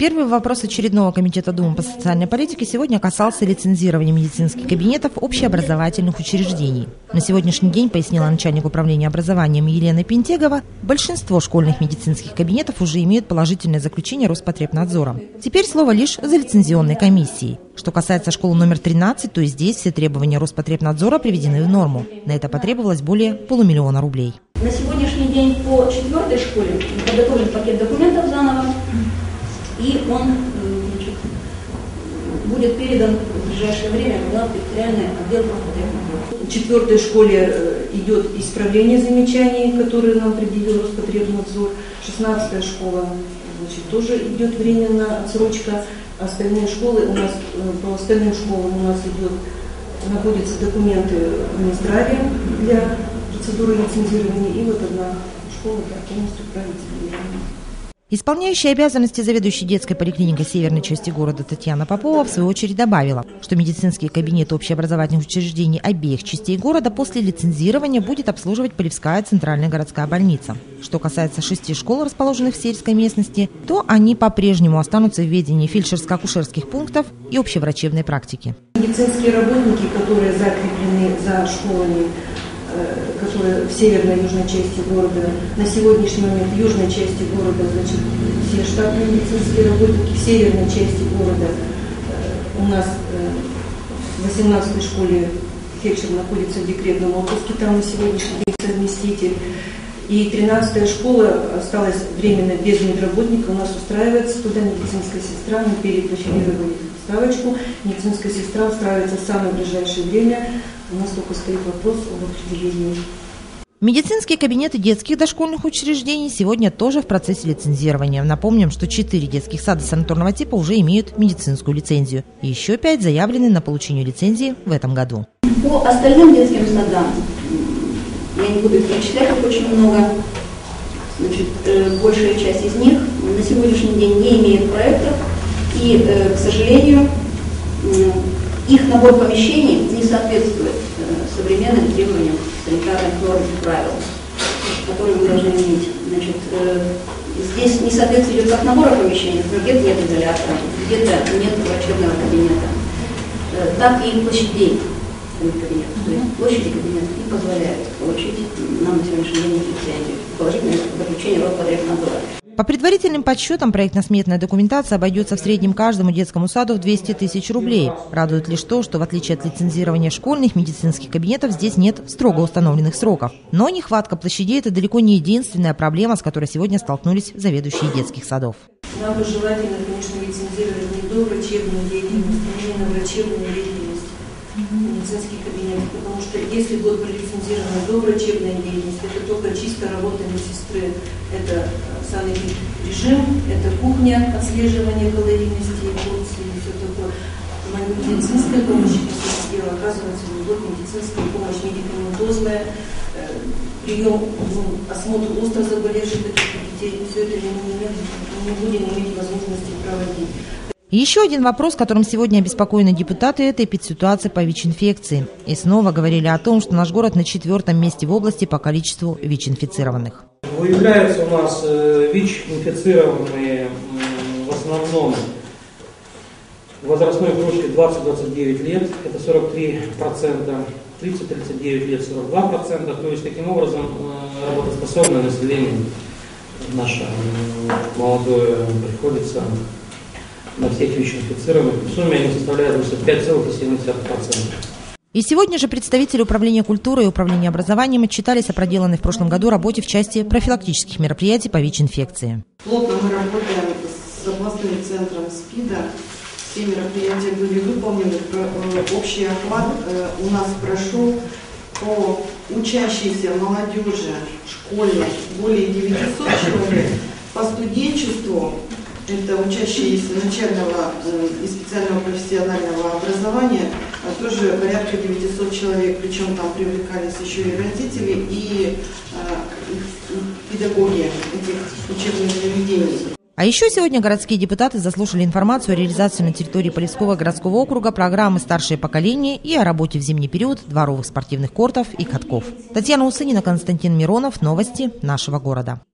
Первый вопрос очередного комитета Думы по социальной политике сегодня касался лицензирования медицинских кабинетов общеобразовательных учреждений. На сегодняшний день, пояснила начальник управления образованием Елена Пентегова, большинство школьных медицинских кабинетов уже имеют положительное заключение Роспотребнадзора. Теперь слово лишь за лицензионной комиссией. Что касается школы номер 13, то здесь все требования Роспотребнадзора приведены в норму. На это потребовалось более $500 000 рублей. На сегодняшний день по 4-й школе подготовлен пакет документов заново, и он будет передан в ближайшее время в территориальный отдел Роспотребнадзора. В 4-й школе идет исправление замечаний, которые нам предъявил Роспотребнадзор. 16-я школа тоже идет временная отсрочка. Остальные школы у нас, по остальным школам у нас находятся документы в Минздраве для процедуры лицензирования, и вот одна школа полностью правительственная. Исполняющая обязанности заведующей детской поликлиникой северной части города Татьяна Попова в свою очередь добавила, что медицинские кабинеты общеобразовательных учреждений обеих частей города после лицензирования будет обслуживать Полевская центральная городская больница. Что касается 6 школ, расположенных в сельской местности, то они по-прежнему останутся в ведении фельдшерско-акушерских пунктов и общеврачебной практики. Медицинские работники, которые закреплены за школами, которые в северной и южной части города, на сегодняшний момент в южной части города, значит, все штатные медицинские работники, в северной части города у нас в 18-й школе фельдшер находится в декретном отпуске, там на сегодняшний день совместитель. И 13-я школа осталась временно без медработника, у нас устраивается туда медицинская сестра, мы перепрофилировали ставочку, медицинская сестра устраивается в самое ближайшее время, у нас только стоит вопрос об определении. Медицинские кабинеты детских дошкольных учреждений сегодня тоже в процессе лицензирования. Напомним, что 4 детских сада санаторного типа уже имеют медицинскую лицензию. И еще 5 заявлены на получение лицензии в этом году. По остальным детским садам, я не буду их перечислять, их очень много. Значит, большая часть из них на сегодняшний день не имеет проектов. И, к сожалению, их набор помещений не соответствует современным требованиям санитарных норм и правил, которые мы должны иметь. Значит, здесь несоответствие идет как набора помещений, где-то нет изолятора, где-то нет врачебного кабинета, так и площадей кабинета. То есть площади кабинета не позволяют получить нам на сегодняшний день лицензию, положительное заключение Роспотребнадзора. По предварительным подсчетам, проектно-сметная документация обойдется в среднем каждому детскому саду в 200 000 рублей. Радует лишь то, что в отличие от лицензирования школьных медицинских кабинетов, здесь нет строго установленных сроков. Но нехватка площадей – это далеко не единственная проблема, с которой сегодня столкнулись заведующие детских садов. Нам бы желательно, конечно, лицензировать не доврачебную деятельность, а именно врачебную деятельность медицинских кабинетов, потому что если будет пролицензирована доврачебная деятельность, это только чисто работа медсестры, это санэпид-режим, это кухня, отслеживание калорийности, порции и все такое. Медицинская помощь, по сути дела, оказывается, будет медицинская помощь медикаментозная, прием, осмотр остро заболевших детей, все это мы не будем иметь возможности проводить. Еще один вопрос, которым сегодня обеспокоены депутаты, это эпидситуация по ВИЧ-инфекции. И снова говорили о том, что наш город на 4-м месте в области по количеству ВИЧ-инфицированных. Выявляются у нас ВИЧ-инфицированные в основном в возрастной группе 20-29 лет, это 43%, 30-39 лет 42%, то есть таким образом работоспособное население наше молодое приходится на всех ВИЧ-инфицированных. В сумме они составляют 5,7%. И сегодня же представители Управления культуры и Управления образованием отчитались о проделанной в прошлом году работе в части профилактических мероприятий по ВИЧ-инфекции. Плотно мы работаем с областным центром СПИДа. Все мероприятия были выполнены. Общий охват у нас прошел по учащейся молодежи в школе более 900 человек, по студенчеству. Это учащиеся начального и специального профессионального образования, тоже порядка 900 человек, причем там привлекались еще и родители, и педагоги этих учебных заведений. А еще сегодня городские депутаты заслушали информацию о реализации на территории Полевского городского округа программы «Старшее поколение» и о работе в зимний период дворовых спортивных кортов и катков. Татьяна Усынина, Константин Миронов. Новости нашего города.